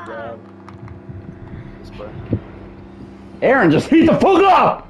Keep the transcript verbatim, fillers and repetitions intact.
grab this way. Aaron, just beat the fuck up!